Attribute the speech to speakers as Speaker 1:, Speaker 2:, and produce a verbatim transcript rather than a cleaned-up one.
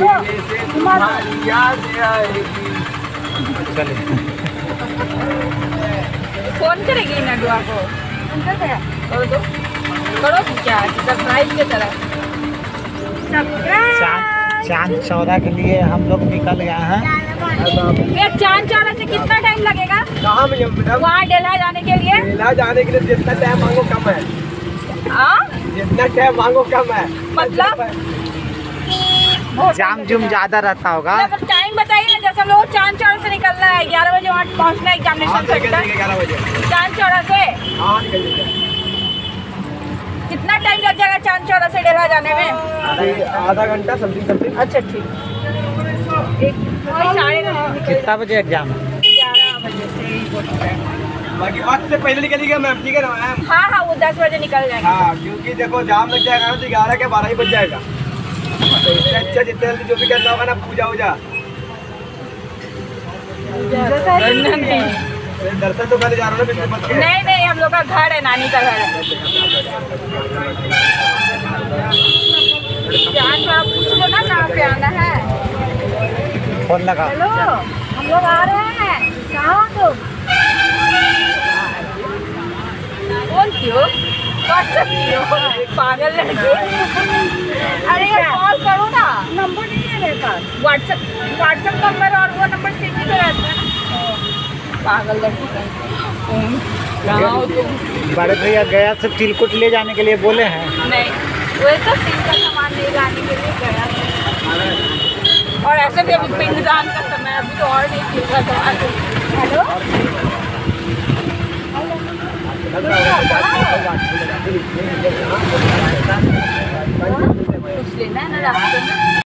Speaker 1: अकेले से तुम्हारी याद आएगी।
Speaker 2: चले
Speaker 3: फोन करेगी नडुआ को? करो तो करो क्या सरप्राइज की तरह।
Speaker 2: चांद चांद चौदह के लिए हम लोग निकल गए हैं।
Speaker 3: ये चांद चौदह से कितना टाइम लगेगा
Speaker 1: कहाँ में मैडम?
Speaker 3: वहाँ डेल्हा जाने के लिए?
Speaker 1: मेला जाने के लिए जितना टाइम मांगो कम है।
Speaker 3: हाँ
Speaker 1: जितना टाइम मांगो कम है।
Speaker 3: मतलब
Speaker 2: जाम जुम ज्यादा रहता होगा।
Speaker 3: टाइम बताइए ना, जैसे हम लोग चांद चौड़ा से निकलना है, ग्यारह बजे वहाँ पहुँचना है एग्जामिनेशन सेंटर
Speaker 1: ग्यारह बजे
Speaker 3: चांद चौड़ा से।
Speaker 1: हाँ निकल जाएगा।
Speaker 3: कितना टाइम लग जाएगा चांद चौड़ा से डेल्हा जाने में?
Speaker 1: आधा घंटा समथिंग समथिंग।
Speaker 3: अच्छा ठीक। एक साढ़े दस
Speaker 2: कितना बजे एग्जाम है?
Speaker 3: ग्यारह बजे से ही बोलते हैं।
Speaker 1: बाकी वक्त से पहले निकलिएगा मैम, ठीक है ना मैम?
Speaker 3: हाँ हाँ वो दस बजे निकल जाएंगे।
Speaker 1: हाँ क्योंकि देखो जाम लग जाएगा ना तो ग्यारह के बारह ही बज जाएगा। तो इससे अच्छा जितने जल्दी जो भी करना होगा ना पूजा वूजा दर्शन तो कर जा रहा हूँ ना।
Speaker 3: नहीं नहीं हम लोग का घर है, नानी का घर है। जान थोड़ा पूछ लो ना कहाँ पे आना है।
Speaker 2: फोन लगा।
Speaker 3: हेलो हम लोग आ रहे हैं, कहाँ हो तुम? कौन क्यों व्हाट्सएप कियो पागल लड़की। अरे कॉल करो ना, नंबर नहीं है मेरे पास। व्हाट्सएप व्हाट्सएप नंबर और वो नंबर सेम ही तो रहता है ना। पागल लड़की कहाँ हो तुम?
Speaker 2: बड़े भैया गया से तिलकुट ले जाने के लिए बोले हैं।
Speaker 3: नहीं वही तो तिल का सामान ले जाने के लिए गया था। और ऐसे भी अभी पिंडदान का समय, अभी तो और नहीं तिल का सामान। हेलो कुछ लेना है ना रास्ते में?